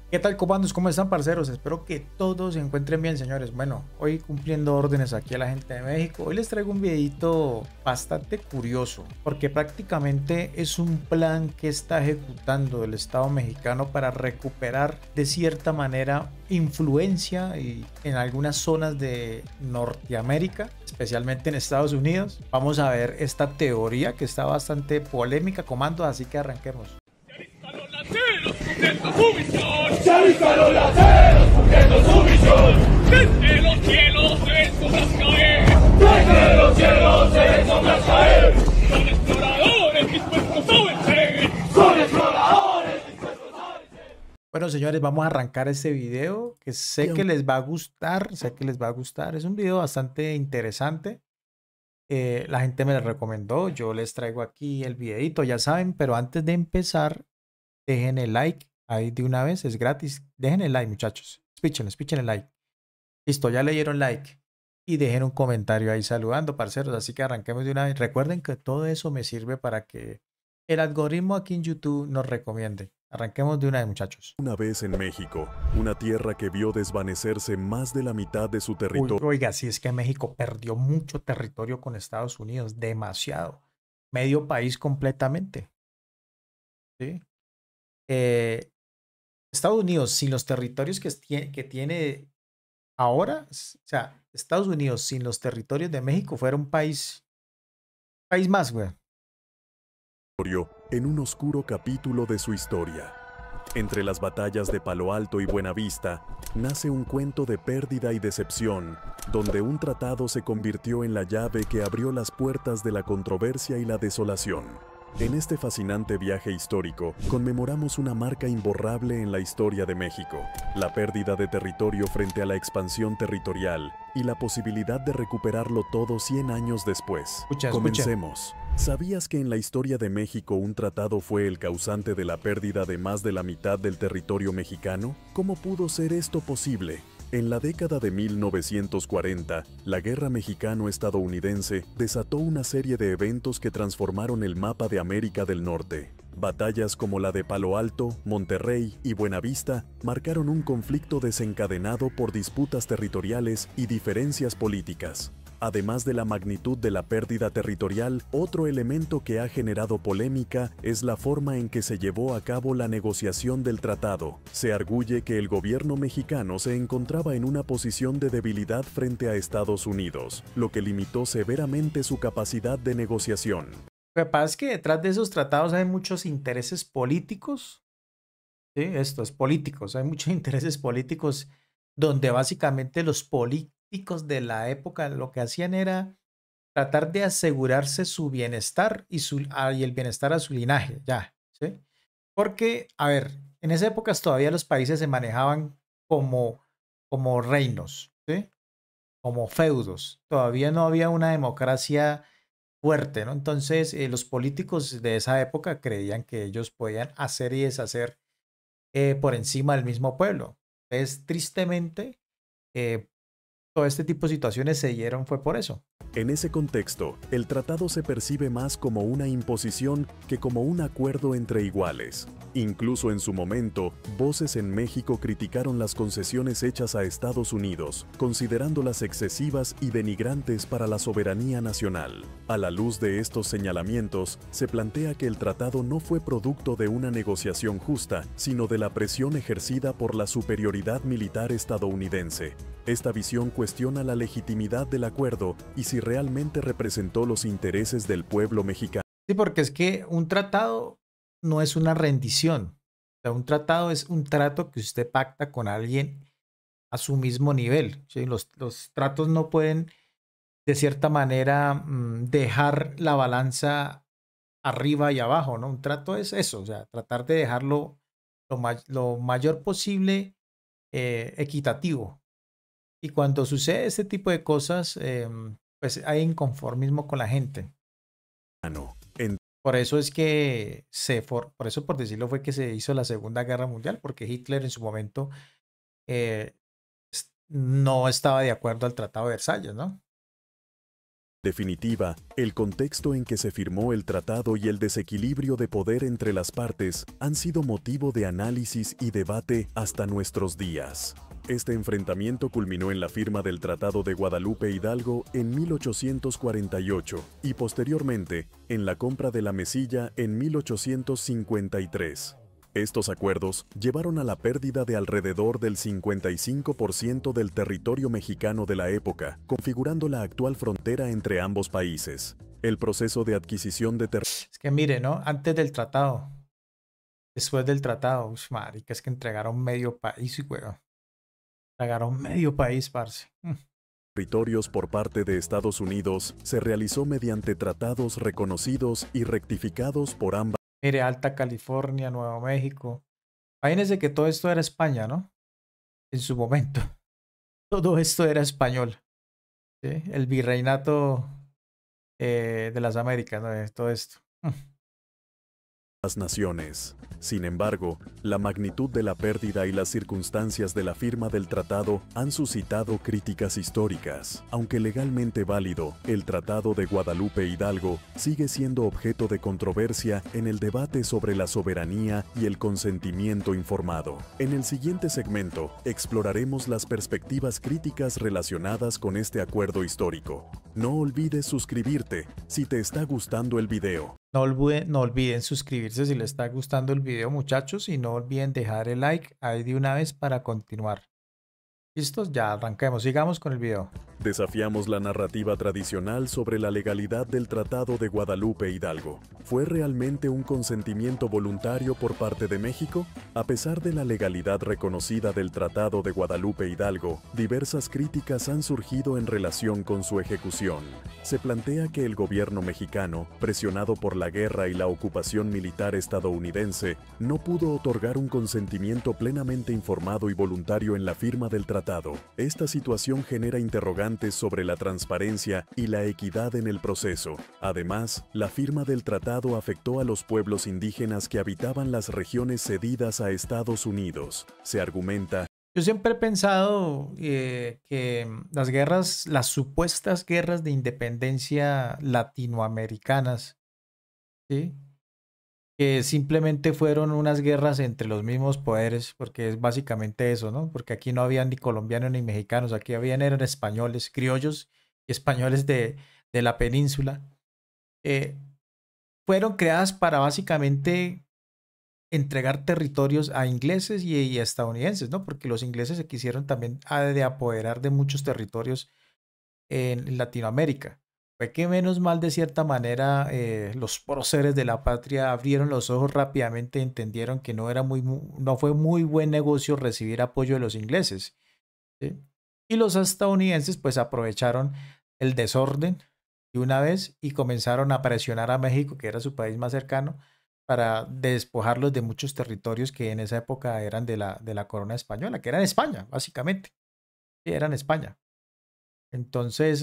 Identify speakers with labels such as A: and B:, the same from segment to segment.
A: ¿Qué tal, comandos? ¿Cómo están, parceros? Espero que todos se encuentren bien, señores. Bueno, hoy cumpliendo órdenes aquí a la gente de México, hoy les traigo un videito bastante curioso, porque prácticamente es un plan que está ejecutando el Estado mexicano para recuperar de cierta manera influencia y en algunas zonas de Norteamérica, especialmente en Estados Unidos. Vamos a ver esta teoría que está bastante polémica, comandos, así que arranquemos.
B: Cumpliendo su misión. Se alistan los lanceros cumpliendo su misión. Desde los cielos se ven sombras caer. Desde los cielos se ven sombras caer. Son exploradores dispuestos a vencer. Son exploradores dispuestos a vencer.
A: Bueno, señores, vamos a arrancar este video que sé que les va a gustar, sé que les va a gustar. Es un video bastante interesante. La gente me lo recomendó, yo les traigo aquí el videito, ya saben, pero antes de empezar, dejen el like ahí de una vez, es gratis. Dejen el like, muchachos. Píchenle el like. Listo, ya le dieron like. Y dejen un comentario ahí saludando, parceros. Así que arranquemos de una vez. Recuerden que todo eso me sirve para que el algoritmo aquí en YouTube nos recomiende. Arranquemos de una vez, muchachos.
C: Una vez en México, una tierra que vio desvanecerse más de la mitad de su territorio.
A: Oiga, si es que México perdió mucho territorio con Estados Unidos, demasiado. Medio país completamente. ¿Sí? Estados Unidos, sin los territorios que tiene ahora, o sea, Estados Unidos sin los territorios de México fuera un país más, güey.
C: En un oscuro capítulo de su historia. Entre las batallas de Palo Alto y Buenavista, nace un cuento de pérdida y decepción, donde un tratado se convirtió en la llave que abrió las puertas de la controversia y la desolación. En este fascinante viaje histórico, conmemoramos una marca imborrable en la historia de México, la pérdida de territorio frente a la expansión territorial y la posibilidad de recuperarlo todo 100 años después. Comencemos. ¿Sabías que en la historia de México un tratado fue el causante de la pérdida de más de la mitad del territorio mexicano? ¿Cómo pudo ser esto posible? En la década de 1940, la Guerra Mexicano-Estadounidense desató una serie de eventos que transformaron el mapa de América del Norte. Batallas como la de Palo Alto, Monterrey y Buenavista marcaron un conflicto desencadenado por disputas territoriales y diferencias políticas. Además de la magnitud de la pérdida territorial, otro elemento que ha generado polémica es la forma en que se llevó a cabo la negociación del tratado. Se arguye que el gobierno mexicano se encontraba en una posición de debilidad frente a Estados Unidos, lo que limitó severamente su capacidad de negociación.
A: Lo que pasa es que detrás de esos tratados hay muchos intereses políticos. Sí, estos políticos, hay muchos intereses políticos donde básicamente los políticos de la época lo que hacían era tratar de asegurarse su bienestar y el bienestar a su linaje, ya, ¿sí? Porque, a ver, en esa época todavía los países se manejaban como reinos, ¿sí? Como feudos. Todavía no había una democracia fuerte, ¿no? Entonces, los políticos de esa época creían que ellos podían hacer y deshacer por encima del mismo pueblo. Entonces, tristemente, eh, todo este tipo de situaciones se dieron fue por eso.
C: En ese contexto, el tratado se percibe más como una imposición que como un acuerdo entre iguales. Incluso en su momento, voces en México criticaron las concesiones hechas a Estados Unidos, considerándolas excesivas y denigrantes para la soberanía nacional. A la luz de estos señalamientos, se plantea que el tratado no fue producto de una negociación justa, sino de la presión ejercida por la superioridad militar estadounidense. Esta visión cuestiona la legitimidad del acuerdo y si realmente representó los intereses del pueblo mexicano.
A: Sí, porque es que un tratado no es una rendición. O sea, un tratado es un trato que usted pacta con alguien a su mismo nivel. ¿Sí? Los tratos no pueden, de cierta manera, dejar la balanza arriba y abajo, ¿no? Un trato es eso, o sea, tratar de dejarlo lo mayor posible equitativo. Y cuando sucede este tipo de cosas, pues hay inconformismo con la gente.
C: En
A: Por eso es que por eso por decirlo fue que se hizo la Segunda Guerra Mundial, porque Hitler en su momento no estaba de acuerdo al Tratado de Versalles, ¿no?
C: definitiva, el contexto en que se firmó el tratado y el desequilibrio de poder entre las partes han sido motivo de análisis y debate hasta nuestros días. Este enfrentamiento culminó en la firma del Tratado de Guadalupe Hidalgo en 1848 y posteriormente en la compra de la Mesilla en 1853. Estos acuerdos llevaron a la pérdida de alrededor del 55% del territorio mexicano de la época, configurando la actual frontera entre ambos países. El proceso de adquisición de
A: Es que mire, ¿no? Antes del tratado, después del tratado, marica, es que entregaron medio país, weón. Entregaron medio país, parce.
C: territorios por parte de Estados Unidos se realizó mediante tratados reconocidos y rectificados por ambas.
A: Mire, Alta California, Nuevo México. Imagínense que todo esto era España, ¿no? En su momento. Todo esto era español. ¿Sí? El virreinato de las Américas, ¿no? Todo esto.
C: Naciones. Sin embargo, la magnitud de la pérdida y las circunstancias de la firma del tratado han suscitado críticas históricas. Aunque legalmente válido, el Tratado de Guadalupe Hidalgo sigue siendo objeto de controversia en el debate sobre la soberanía y el consentimiento informado. En el siguiente segmento, exploraremos las perspectivas críticas relacionadas con este acuerdo histórico. No olvides suscribirte si te está gustando el video.
A: No olviden suscribirse si les está gustando el video, muchachos, y no olviden dejar el like ahí de una vez para continuar. ¿Listos? Ya arranquemos. Sigamos con el video.
C: Desafiamos la narrativa tradicional sobre la legalidad del Tratado de Guadalupe Hidalgo. ¿Fue realmente un consentimiento voluntario por parte de México? A pesar de la legalidad reconocida del Tratado de Guadalupe Hidalgo, diversas críticas han surgido en relación con su ejecución. Se plantea que el gobierno mexicano, presionado por la guerra y la ocupación militar estadounidense, no pudo otorgar un consentimiento plenamente informado y voluntario en la firma del tratado. Esta situación genera interrogantes sobre la transparencia y la equidad en el proceso. Además, la firma del tratado afectó a los pueblos indígenas que habitaban las regiones cedidas a Estados Unidos. Se argumenta.
A: Yo siempre he pensado que las supuestas guerras de independencia latinoamericanas, ¿sí? Que simplemente fueron unas guerras entre los mismos poderes, porque es básicamente eso, ¿no? Porque aquí no habían ni colombianos ni mexicanos, aquí eran españoles, criollos y españoles de la península. Fueron creadas para básicamente entregar territorios a ingleses y a estadounidenses, ¿no? Porque los ingleses se quisieron también de apoderar de muchos territorios en Latinoamérica. Fue que menos mal de cierta manera los próceres de la patria abrieron los ojos rápidamente y entendieron que no fue muy buen negocio recibir apoyo de los ingleses, ¿sí? Y los estadounidenses pues aprovecharon el desorden de una vez y comenzaron a presionar a México, que era su país más cercano, para despojarlos de muchos territorios que en esa época eran de la corona española, que eran España, básicamente. Sí, eran España. Entonces,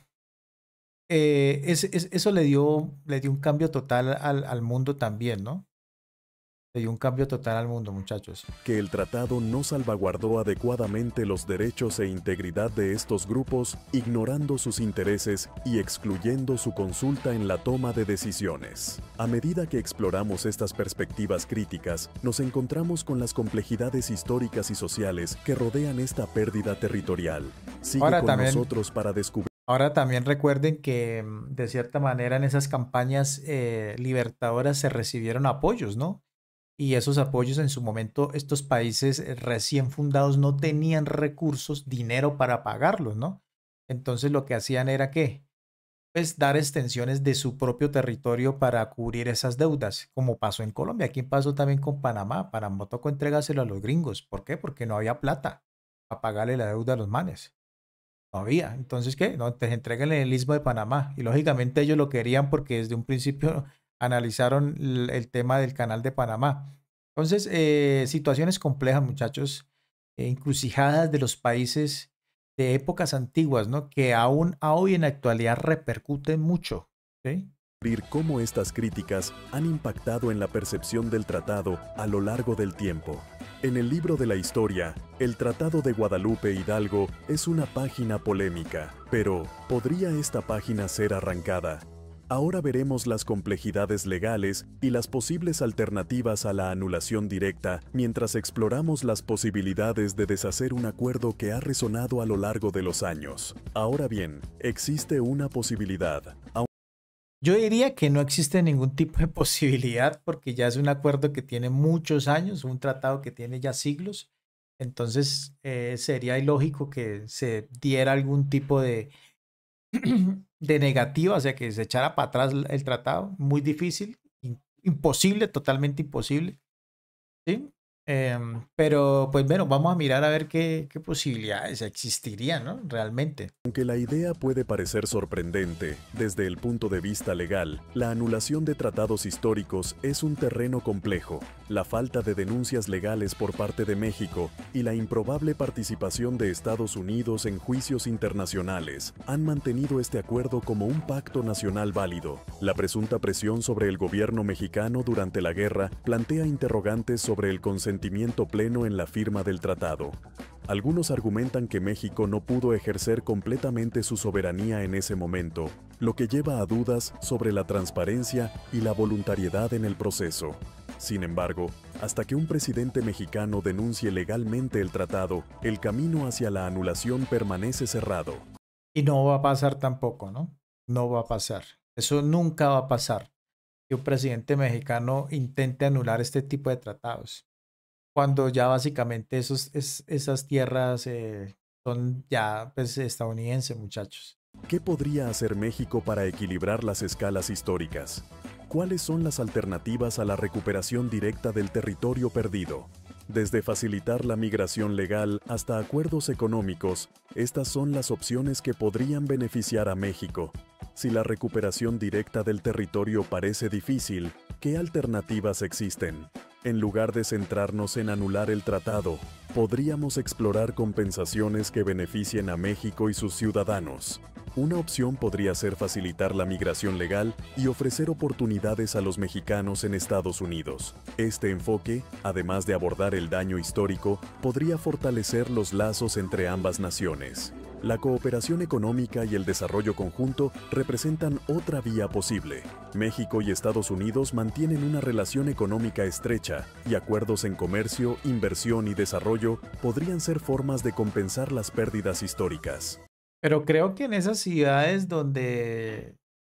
A: eso le dio un cambio total al mundo también, ¿no? Le dio un cambio total al mundo, muchachos.
C: Que el tratado no salvaguardó adecuadamente los derechos e integridad de estos grupos, ignorando sus intereses y excluyendo su consulta en la toma de decisiones. A medida que exploramos estas perspectivas críticas, nos encontramos con las complejidades históricas y sociales que rodean esta pérdida territorial. Sigue
A: Ahora
C: con
A: también,
C: nosotros para descubrir.
A: ahora también recuerden que de cierta manera en esas campañas libertadoras se recibieron apoyos, ¿no? Y esos apoyos en su momento, estos países recién fundados no tenían recursos, dinero para pagarlos, ¿no? Entonces lo que hacían era ¿qué? Pues dar extensiones de su propio territorio para cubrir esas deudas, como pasó en Colombia. Aquí pasó también con Panamá. Panamá tocó entregárselo a los gringos. ¿Por qué? Porque no había plata para pagarle la deuda a los manes. No había. Entonces, ¿qué? No, te entreguen el istmo de Panamá. Y lógicamente ellos lo querían porque desde un principio analizaron el tema del canal de Panamá. Entonces, situaciones complejas, muchachos, encrucijadas de los países de épocas antiguas, ¿no? Que aún hoy en la actualidad repercuten mucho, ¿sí?
C: cómo estas críticas han impactado en la percepción del tratado a lo largo del tiempo. En el libro de la historia, el Tratado de Guadalupe Hidalgo es una página polémica, pero ¿podría esta página ser arrancada? Ahora veremos las complejidades legales y las posibles alternativas a la anulación directa mientras exploramos las posibilidades de deshacer un acuerdo que ha resonado a lo largo de los años. Ahora bien, existe una posibilidad.
A: Yo diría que no existe ningún tipo de posibilidad porque ya es un acuerdo que tiene muchos años, un tratado que tiene ya siglos. Entonces sería ilógico que se diera algún tipo de, de negativa, o sea, que se echara para atrás el tratado. Muy difícil, imposible, totalmente imposible. ¿Sí? Pero pues bueno, vamos a mirar a ver qué posibilidades existirían, ¿no? Realmente.
C: Aunque la idea puede parecer sorprendente, desde el punto de vista legal, la anulación de tratados históricos es un terreno complejo. La falta de denuncias legales por parte de México y la improbable participación de Estados Unidos en juicios internacionales han mantenido este acuerdo como un pacto nacional válido. La presunta presión sobre el gobierno mexicano durante la guerra plantea interrogantes sobre el consentimiento pleno en la firma del tratado. Algunos argumentan que México no pudo ejercer completamente su soberanía en ese momento, lo que lleva a dudas sobre la transparencia y la voluntariedad en el proceso. Sin embargo, hasta que un presidente mexicano denuncie legalmente el tratado, el camino hacia la anulación permanece cerrado.
A: Y no va a pasar tampoco, ¿no? No va a pasar. Eso nunca va a pasar. Que un presidente mexicano intente anular este tipo de tratados. Cuando ya básicamente esas tierras son ya pues, estadounidenses, muchachos.
C: ¿Qué podría hacer México para equilibrar las escalas históricas? ¿Cuáles son las alternativas a la recuperación directa del territorio perdido? Desde facilitar la migración legal hasta acuerdos económicos, estas son las opciones que podrían beneficiar a México. Si la recuperación directa del territorio parece difícil, ¿qué alternativas existen? En lugar de centrarnos en anular el tratado, podríamos explorar compensaciones que beneficien a México y sus ciudadanos. Una opción podría ser facilitar la migración legal y ofrecer oportunidades a los mexicanos en Estados Unidos. Este enfoque, además de abordar el daño histórico, podría fortalecer los lazos entre ambas naciones. La cooperación económica y el desarrollo conjunto representan otra vía posible. México y Estados Unidos mantienen una relación económica estrecha y acuerdos en comercio, inversión y desarrollo podrían ser formas de compensar las pérdidas históricas.
A: Pero creo que en esas ciudades donde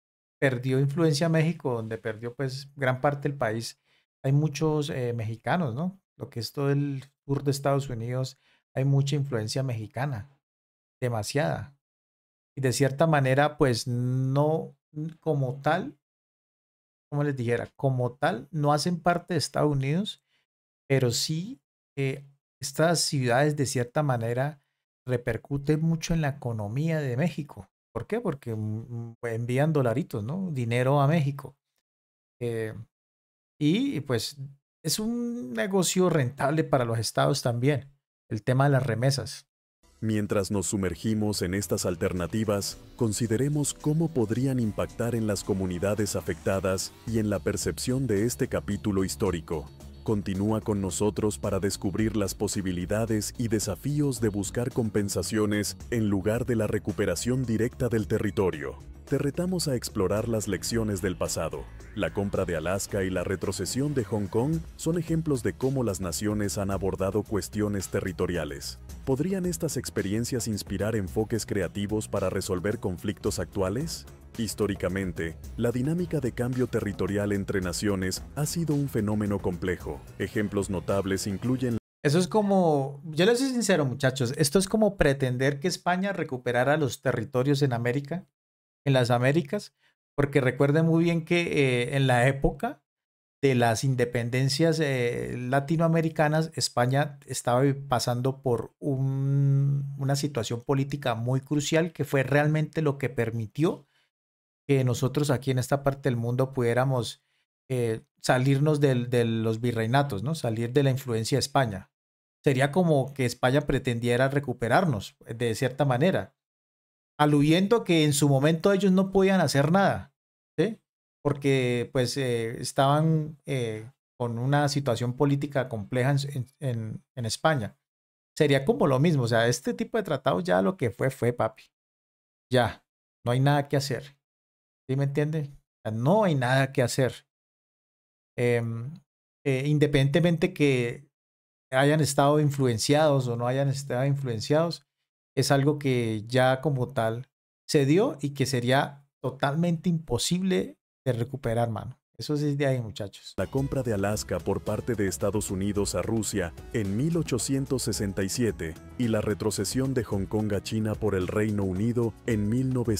A: perdió influencia México, donde perdió pues gran parte del país, hay muchos mexicanos, ¿no? Lo que es todo el sur de Estados Unidos, hay mucha influencia mexicana, demasiada. Y de cierta manera, pues no como tal, como les dijera, como tal, no hacen parte de Estados Unidos, pero sí estas ciudades de cierta manera repercuten mucho en la economía de México. ¿Por qué? Porque envían dolaritos, ¿no? Dinero a México. Eh, y pues es un negocio rentable para los estados también, el tema de las remesas.
C: Mientras nos sumergimos en estas alternativas, consideremos cómo podrían impactar en las comunidades afectadas y en la percepción de este capítulo histórico. Continúa con nosotros para descubrir las posibilidades y desafíos de buscar compensaciones en lugar de la recuperación directa del territorio. Te retamos a explorar las lecciones del pasado. La compra de Alaska y la retrocesión de Hong Kong son ejemplos de cómo las naciones han abordado cuestiones territoriales. ¿Podrían estas experiencias inspirar enfoques creativos para resolver conflictos actuales? Históricamente, la dinámica de cambio territorial entre naciones ha sido un fenómeno complejo. Ejemplos notables incluyen...
A: Eso es como, yo les soy sincero, muchachos, esto es como pretender que España recuperara los territorios en América, en las Américas, porque recuerden muy bien que en la época de las independencias latinoamericanas, España estaba pasando por una situación política muy crucial que fue realmente lo que permitió que nosotros aquí en esta parte del mundo pudiéramos salirnos de los virreinatos, ¿no? Salir de la influencia de España. Sería como que España pretendiera recuperarnos de cierta manera, aludiendo que en su momento ellos no podían hacer nada, ¿sí? porque pues estaban con una situación política compleja en España. Sería como lo mismo, o sea, este tipo de tratados ya lo que fue, papi. Ya, no hay nada que hacer. ¿Sí me entiende? O sea, no hay nada que hacer. Em, Independientemente que hayan estado influenciados o no hayan estado influenciados, es algo que ya como tal se dio y que sería totalmente imposible de recuperar, mano. Eso sí es de ahí, muchachos.
C: La compra de Alaska por parte de Estados Unidos a Rusia en 1867 y la retrocesión de Hong Kong a China por el Reino Unido en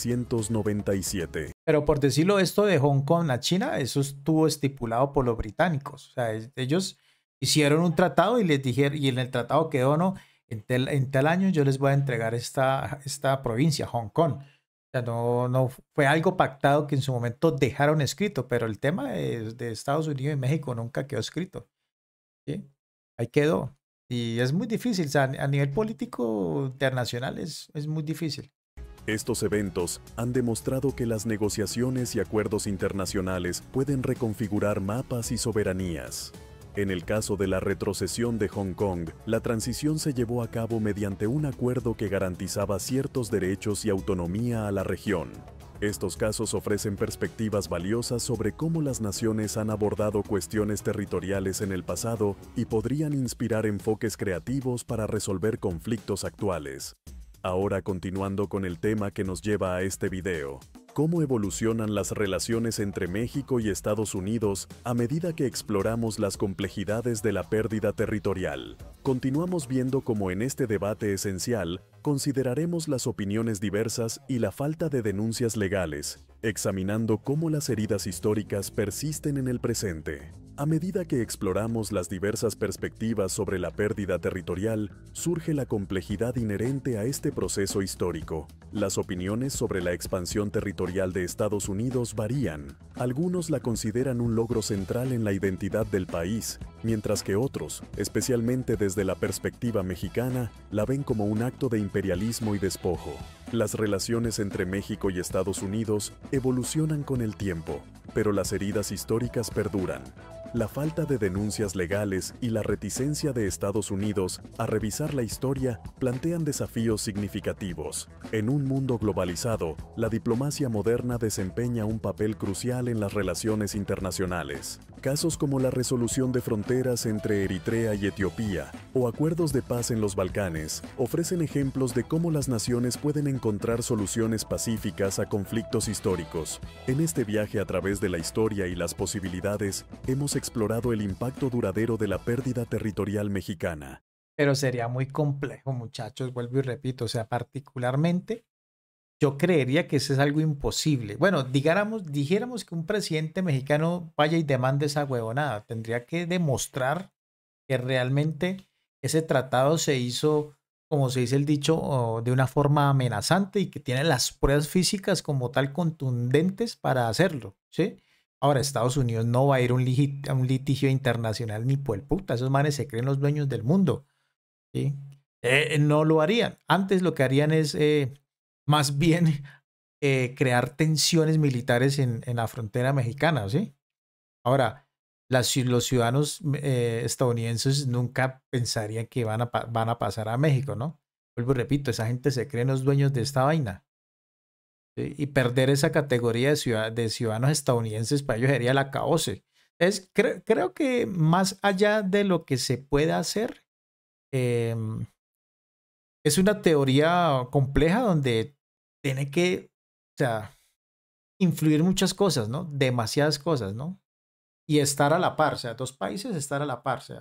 C: 1997.
A: Pero por decirlo, esto de Hong Kong a China, eso estuvo estipulado por los británicos. O sea, ellos hicieron un tratado y les dijeron, y en el tratado quedó, no, en tal año yo les voy a entregar esta provincia, Hong Kong. O sea, no fue algo pactado que en su momento dejaron escrito, pero el tema de Estados Unidos y México nunca quedó escrito. ¿Sí? Ahí quedó. Y es muy difícil, o sea, a nivel político internacional es muy difícil.
C: Estos eventos han demostrado que las negociaciones y acuerdos internacionales pueden reconfigurar mapas y soberanías. En el caso de la retrocesión de Hong Kong, la transición se llevó a cabo mediante un acuerdo que garantizaba ciertos derechos y autonomía a la región. Estos casos ofrecen perspectivas valiosas sobre cómo las naciones han abordado cuestiones territoriales en el pasado y podrían inspirar enfoques creativos para resolver conflictos actuales. Ahora continuando con el tema que nos lleva a este video, ¿cómo evolucionan las relaciones entre México y Estados Unidos a medida que exploramos las complejidades de la pérdida territorial? Continuamos viendo cómo en este debate esencial consideraremos las opiniones diversas y la falta de denuncias legales, examinando cómo las heridas históricas persisten en el presente. A medida que exploramos las diversas perspectivas sobre la pérdida territorial, surge la complejidad inherente a este proceso histórico. Las opiniones sobre la expansión territorial de Estados Unidos varían. Algunos la consideran un logro central en la identidad del país, mientras que otros, especialmente desde la perspectiva mexicana, la ven como un acto de imperialismo y despojo. Las relaciones entre México y Estados Unidos evolucionan con el tiempo, pero las heridas históricas perduran. La falta de denuncias legales y la reticencia de Estados Unidos a revisar la historia plantean desafíos significativos. En un mundo globalizado, la diplomacia moderna desempeña un papel crucial en las relaciones internacionales. Casos como la resolución de fronteras entre Eritrea y Etiopía o acuerdos de paz en los Balcanes ofrecen ejemplos de cómo las naciones pueden encontrar soluciones pacíficas a conflictos históricos. En este viaje a través de la historia y las posibilidades, hemos explorado el impacto duradero de la pérdida territorial mexicana.
A: Pero sería muy complejo, muchachos, vuelvo y repito, o sea, particularmente yo creería que eso es algo imposible. Bueno, dijéramos que un presidente mexicano vaya y demande esa huevonada, tendría que demostrar que realmente ese tratado se hizo, como se dice el dicho, de una forma amenazante y que tiene las pruebas físicas como tal contundentes para hacerlo, ¿sí? Ahora, Estados Unidos no va a ir a un litigio internacional ni por el puta, esos manes se creen los dueños del mundo, ¿sí? No lo harían. Antes lo que harían es más bien crear tensiones militares en la frontera mexicana, ¿sí? Ahora, los ciudadanos estadounidenses nunca pensarían que van a pasar a México, ¿no? Vuelvo y repito, esa gente se cree los dueños de esta vaina. ¿Sí? Y perder esa categoría de ciudadanos estadounidenses para ellos sería el acabose. Creo que más allá de lo que se puede hacer, em, es una teoría compleja donde tiene que, o sea, influir muchas cosas, ¿no? Demasiadas cosas, ¿no? Y estar a la par, o sea, dos países estar a la par, o sea,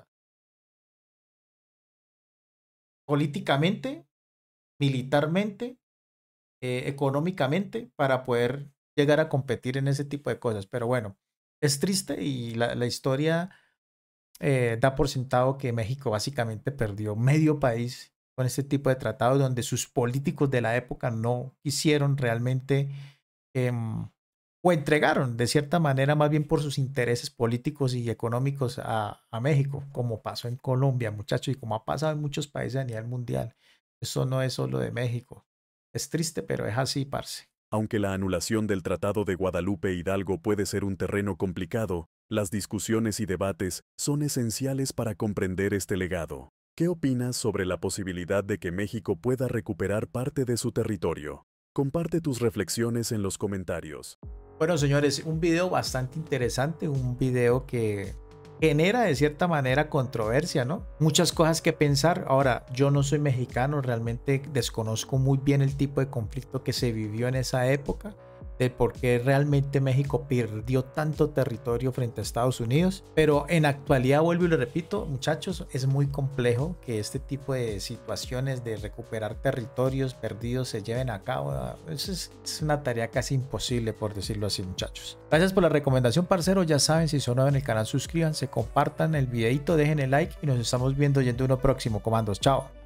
A: políticamente, militarmente, económicamente, para poder llegar a competir en ese tipo de cosas. Pero bueno, es triste y la historia da por sentado que México básicamente perdió medio país con este tipo de tratados donde sus políticos de la época no quisieron realmente em, o entregaron de cierta manera más bien por sus intereses políticos y económicos a México, como pasó en Colombia, muchachos, y como ha pasado en muchos países a nivel mundial. Eso no es solo de México. Es triste, pero es así, parce.
C: Aunque la anulación del Tratado de Guadalupe Hidalgo puede ser un terreno complicado, las discusiones y debates son esenciales para comprender este legado. ¿Qué opinas sobre la posibilidad de que México pueda recuperar parte de su territorio? Comparte tus reflexiones en los comentarios.
A: Bueno, señores, un video bastante interesante, un video que genera de cierta manera controversia, ¿no? Muchas cosas que pensar. Ahora, yo no soy mexicano, realmente desconozco muy bien el tipo de conflicto que se vivió en esa época, de por qué realmente México perdió tanto territorio frente a Estados Unidos. Pero en actualidad, vuelvo y lo repito, muchachos, es muy complejo que este tipo de situaciones de recuperar territorios perdidos se lleven a cabo. Es una tarea casi imposible, por decirlo así, muchachos. Gracias por la recomendación, parcero. Ya saben, si son nuevos en el canal, suscríbanse, compartan el videito, dejen el like y nos estamos viendo en uno próximo. Comandos, chao.